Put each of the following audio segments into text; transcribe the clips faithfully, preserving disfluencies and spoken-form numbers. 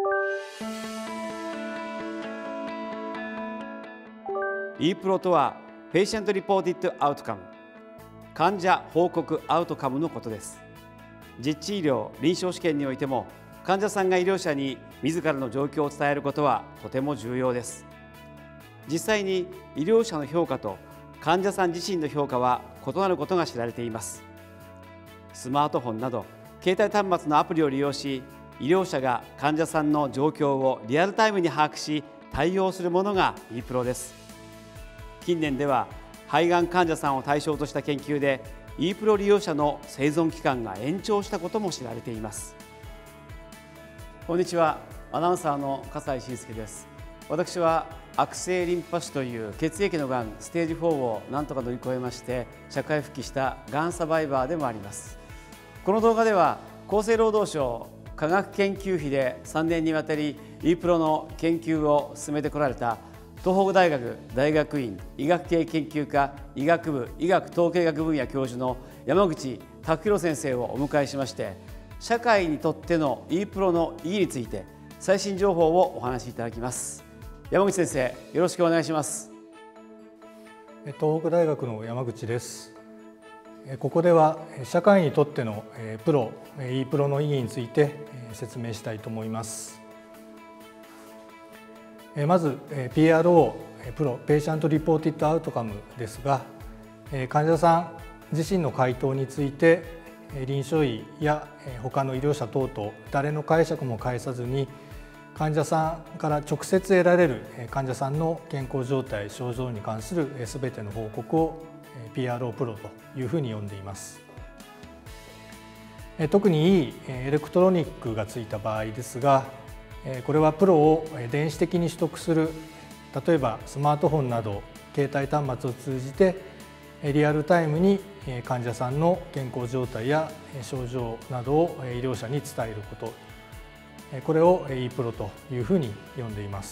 E プロとはペイシェントリポーティッドアウトカム、患者報告アウトカムのことです。実地医療臨床試験においても患者さんが医療者に自らの状況を伝えることはとても重要です。実際に医療者の評価と患者さん自身の評価は異なることが知られています。スマートフォンなど携帯端末のアプリを利用し、医療者が患者さんの状況をリアルタイムに把握し対応するものが E プロです。近年では肺がん患者さんを対象とした研究で E プロ利用者の生存期間が延長したことも知られています。こんにちは、アナウンサーの笠井信介です。私は悪性リンパ腫という血液のがんステージフォーを何とか乗り越えまして社会復帰したがんサバイバーでもあります。この動画では厚生労働省科学研究費でさんねんにわたり E プロの研究を進めてこられた東北大学大学院医学系研究科医学部医学統計学分野教授の山口拓弘先生をお迎えしまして、社会にとっての E プロの意義について最新情報をお話しいただきます。山口先生、よろしくお願いします。 東北大学の山口です。ここでは社会にとってのプロ E プロの意義について説明したいと思います。まず ピーアールオー プロペイシャントリポーティッドアウトカムですが、患者さん自身の回答について臨床医や他の医療者等々誰の解釈も介さずに患者さんから直接得られる患者さんの健康状態症状に関するすべての報告を ピーアールオー プロというふうに呼んでいます。特にいいエレクトロニックがついた場合ですが、これはプロを電子的に取得する、例えばスマートフォンなど携帯端末を通じてリアルタイムに患者さんの健康状態や症状などを医療者に伝えること、これを E プロというふうに呼んでいます。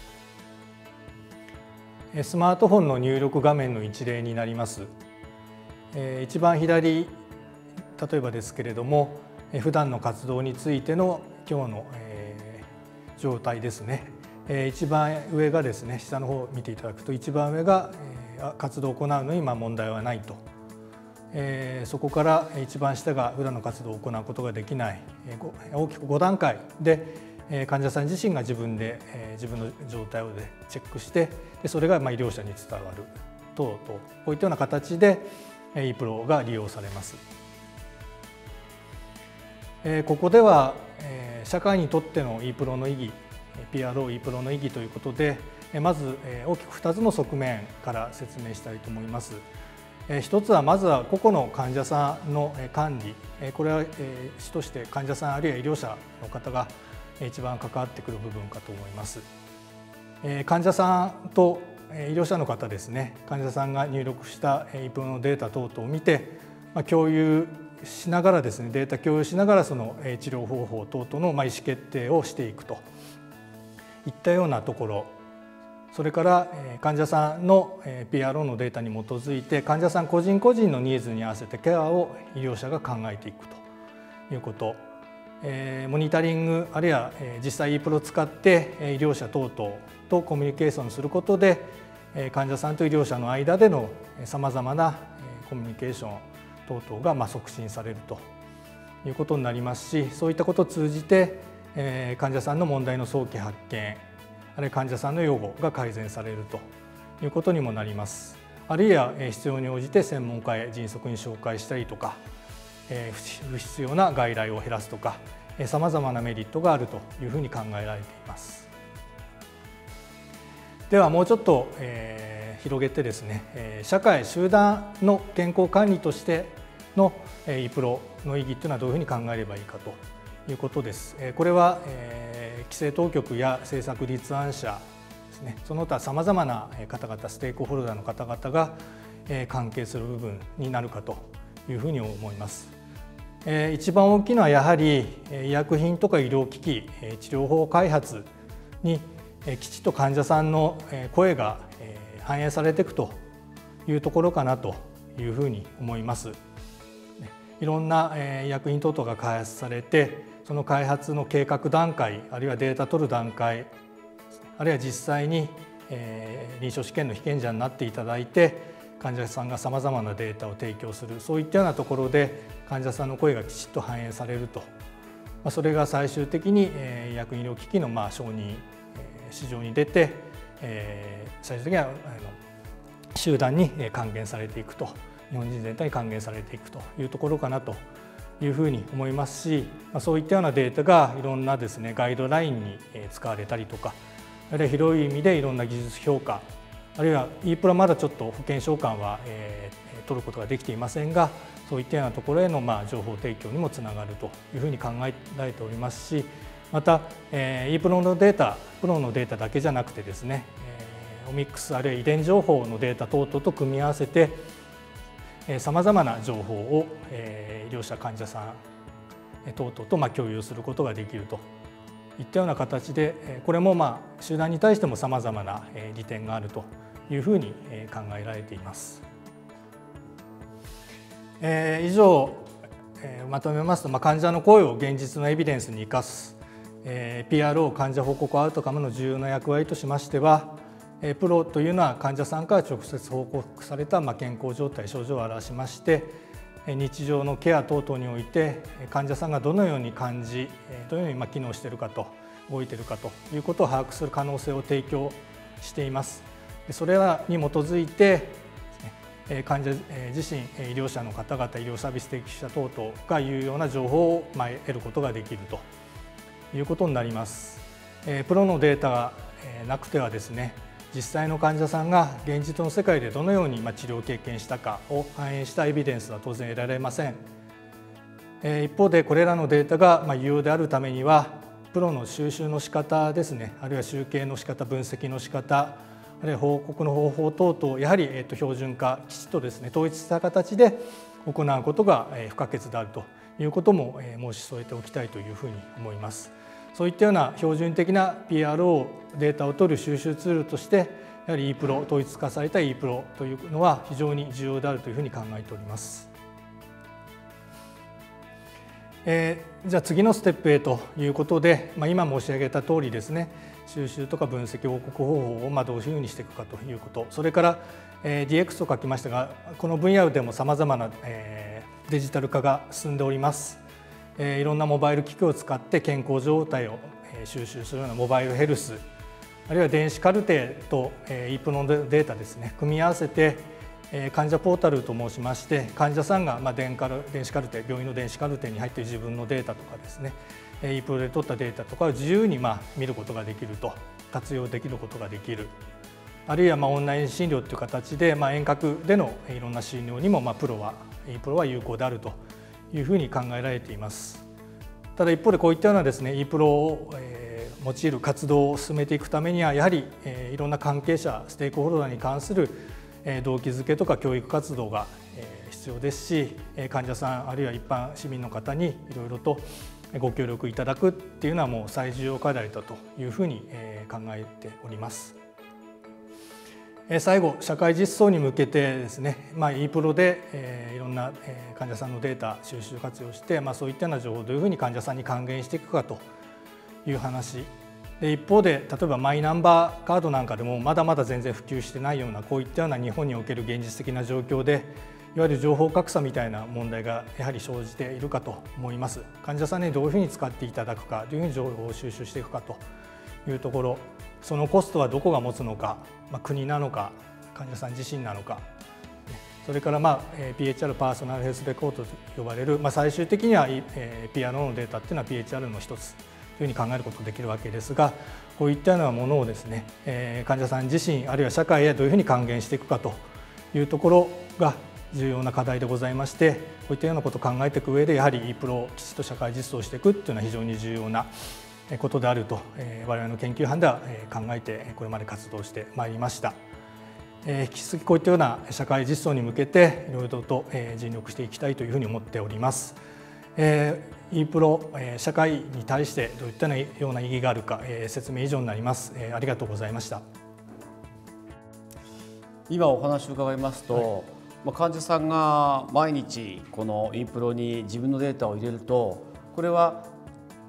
スマートフォンの入力画面の一例になります。一番左、例えばですけれども、普段の活動についての今日の状態ですね。一番上がですね、下の方を見ていただくと一番上が活動を行うのにまあ問題はないと、そこから一番下が普段の活動を行うことができない、大きくご段階で患者さん自身が自分で自分の状態をチェックして、それがまあ医療者に伝わる等々、こういったような形で E プロが利用されます。ここでは社会にとっての E プロの意義、ピーアールオー E プロの意義ということで、まず大きくふたつの側面から説明したいと思います。一つはまずは個々の患者さんの管理、これは主として患者さんあるいは医療者の方が一番関わってくる部分かと思います。患者さんと医療者の方ですね、患者さんが入力した E プロのデータ等々を見て共有しながらですね、データ共有しながらその治療方法等々の意思決定をしていくといったようなところ、それから患者さんの ピーアールオー のデータに基づいて患者さん個人個人のニーズに合わせてケアを医療者が考えていくということ、モニタリングあるいは実際 E プロを使って医療者等々とコミュニケーションすることで患者さんと医療者の間でのさまざまなコミュニケーション等々がまあ促進されるということになりますし、そういったことを通じて患者さんの問題の早期発見、あるいは患者さんの予後が改善されるということにもなります。あるいは必要に応じて専門家へ迅速に紹介したりとか、不必要な外来を減らすとか、さまざまなメリットがあるというふうに考えられています。ではもうちょっと、えー、広げてですね、社会集団の健康管理としての E プロの意義というのはどういうふうに考えればいいかということです。これは、えー、規制当局や政策立案者ですね、その他さまざまな方々、ステークホルダーの方々が関係する部分になるかというふうに思います。一番大きいのはやはり医薬品とか医療機器、治療法開発にきちっと患者さんの声が反映されていくというところかなというふうに思います。いろんな医薬品等々が開発されて、 その開発の計画段階、あるいはデータ取る段階、あるいは実際に、えー、臨床試験の被験者になっていただいて、患者さんがさまざまなデータを提供する、そういったようなところで患者さんの声がきちっと反映されると、まあ、それが最終的に、えー、医薬医療機器のまあ承認、えー、市場に出て、えー、最終的にはあの集団に還元されていくと、日本人全体に還元されていくというところかなというふうに思いますし、そういったようなデータがいろんなですねガイドラインに使われたりとか、あるいは広い意味でいろんな技術評価、あるいは イープロ はまだちょっと保険償還は、えー、取ることができていませんが、そういったようなところへのまあ情報提供にもつながるというふうに考えられておりますし、また、えー、イープロ のデータ、プロのデータだけじゃなくてですね、えー、オミックスあるいは遺伝情報のデータ等々と組み合わせてさまざまな情報を、えー、医療者患者さん等々とまあ共有することができるといったような形で、これもまあ集団に対してもさまざまな利点があるというふうに考えられています。えー、以上、えー、まとめますと、まあ、患者の声を現実のエビデンスに生かす、えー、ピーアールオー 患者報告アウトカムの重要な役割としましては、プロというのは患者さんから直接報告された健康状態、症状を表しまして、日常のケア等々において患者さんがどのように感じ、どのように機能しているかと、動いているかということを把握する可能性を提供しています。それらに基づいて患者自身、医療者の方々、医療サービス提供者等々が有用な情報を得ることができるということになります。プロのデータがなくてはですね、実際の患者さんが現実の世界でどのように治療を経験したかを反映したエビデンスは当然得られません。一方でこれらのデータが有用であるためには、プロの収集の仕方ですね、あるいは集計の仕方、分析の仕方、あるいは報告の方法等々、やはり標準化、きちっとですね統一した形で行うことが不可欠であるということも申し添えておきたいというふうに思います。そういったような標準的な ピーアールオー データを取る収集ツールとして、やはり イープロ、統一化された イープロ というのは非常に重要であるというふうに考えております。えー、じゃあ次のステップへということで、まあ、今申し上げた通りですね、収集とか分析報告方法をまあどういうふうにしていくかということ、それから ディーエックス と書きましたが、この分野でもさまざまなデジタル化が進んでおります。いろんなモバイル機器を使って健康状態を収集するようなモバイルヘルス、あるいは電子カルテと イープロ のデータですね、組み合わせて患者ポータルと申しまして、患者さんが電子カルテ、病院の電子カルテに入っている自分のデータとかですね、イープロ で取ったデータとかを自由に見ることができると、活用できることができる、あるいはオンライン診療という形で遠隔でのいろんな診療にもプロは イープロ は有効であるというふうに考えられています。ただ一方でこういったようなですね イープロ を用いる活動を進めていくためには、やはりいろんな関係者、ステークホルダーに関する動機づけとか教育活動が必要ですし、患者さんあるいは一般市民の方にいろいろとご協力いただくっていうのはもう最重要課題だというふうに考えております。最後、社会実装に向けてですね、まあ、イープロ で、えー、いろんな患者さんのデータ収集活用して、まあ、そういったような情報をどういうふうに患者さんに還元していくかという話で、一方で例えばマイナンバーカードなんかでもまだまだ全然普及してないような、こういったような日本における現実的な状況で、いわゆる情報格差みたいな問題がやはり生じているかと思います。患者さんにどういうふうに使っていただくか、どういうふうに情報を収集していくかというところ、そのコストはどこが持つのか、まあ、国なのか患者さん自身なのか、それからまあ ピーエイチアール パーソナルヘルスレコードと呼ばれる、まあ、最終的には ピーアールオー のデータっていうのは ピーエイチアール の一つというふうに考えることができるわけですが、こういったようなものをですね、患者さん自身あるいは社会へどういうふうに還元していくかというところが重要な課題でございまして、こういったようなことを考えていく上で、やはり イープロ をきちっと社会実装していくというのは非常に重要なことであると、我々の研究班では考えてこれまで活動してまいりました。引き続きこういったような社会実装に向けていろいろと尽力していきたいというふうに思っております。イープロ 社会に対してどういったような意義があるか、説明以上になります。ありがとうございました。 今お話を伺いますと、はい、まあ、患者さんが毎日このイープロに自分のデータを入れると、これは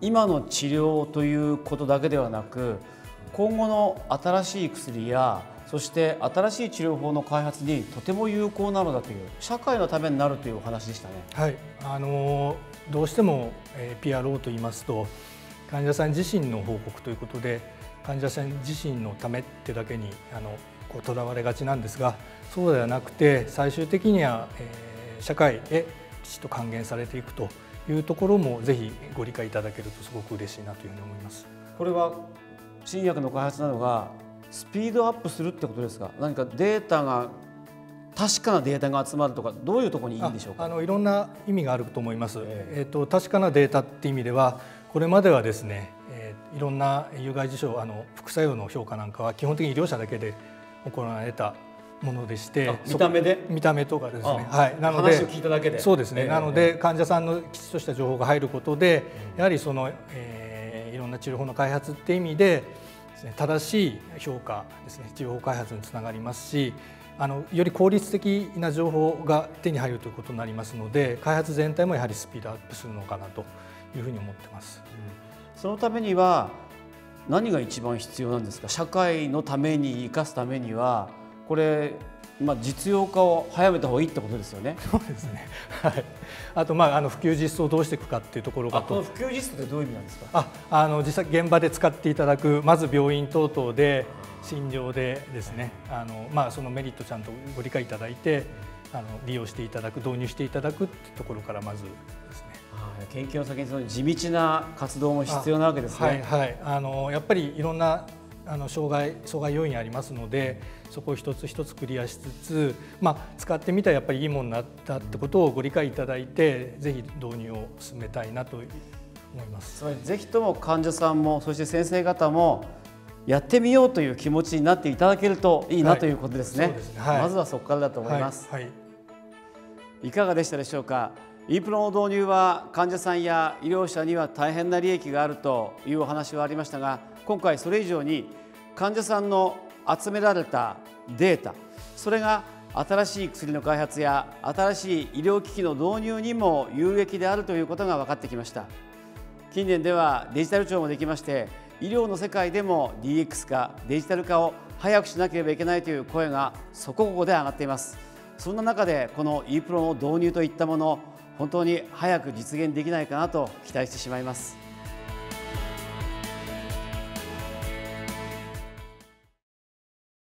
今の治療ということだけではなく、今後の新しい薬やそして新しい治療法の開発にとても有効なのだという、社会のためになるというお話でしたね。 はい、あのどうしても ピーアールオー と言いますと患者さん自身の報告ということで、患者さん自身のためってだけにあのこうとらわれがちなんですが、そうではなくて最終的には、えー、社会へきちっと還元されていくというところもぜひご理解いただけるとすごく嬉しいなというふうに思います。 これは新薬の開発などがスピードアップするってことですか？何かデータが確かなデータが集まるとか、どういうところにいいんでしょうか？ ああのいろんな意味があると思います。えー、と確かなデータっていう意味では、これまではですね、えー、いろんな有害事象、あの副作用の評価なんかは基本的に医療者だけで行われたものでして、 見た目で見た目とかですね、はい、なので話を聞いただけで、 そうですね、 えー、 なので患者さんのきちっとした情報が入ることで、やはりその、えー、いろんな治療法の開発っていう意味で正しい評価ですね、治療法開発につながりますし、あのより効率的な情報が手に入るということになりますので、開発全体もやはりスピードアップするのかなというふうに思ってます。 うん、そのためには何が一番必要なんですか？社会のために生かすためには、これ、まあ、実用化を早めた方がいいってことですよね。 そうですね。はい。あと、まあ、あの普及実装をどうしていくかっていうところがと。 この普及実装ってどういう意味なんですか？ あ、あの実際現場で使っていただく、まず病院等々で診療でですね、あのまあそのメリットちゃんとご理解いただいて、あの利用していただく、導入していただくっていうところからまずですね。 研究の先にその地道な活動も必要なわけですね。 はいはい。あのやっぱりいろんなあの障害障害要因ありますので、そこを一つ一つクリアしつつ、まあ、使ってみたらやっぱりいいものになったってことをご理解いただいて、ぜひ導入を進めたいなと思います。 つまりぜひとも患者さんもそして先生方もやってみようという気持ちになっていただけるといいな、はい、ということですね。そうですね、はい、まずはそこからだと思います。はいはい、いかがでしたでしょうか。e プロの導入は患者さんや医療者には大変な利益があるというお話はありましたが、今回それ以上に患者さんの集められたデータ、それが新しい薬の開発や新しい医療機器の導入にも有益であるということが分かってきました。近年ではデジタル庁もできまして、医療の世界でも ディーエックス 化、デジタル化を早くしなければいけないという声がそこここで上がっています。そんな中でこの e プロの導入といったもの、本当に早く実現できないかなと期待してしまいます。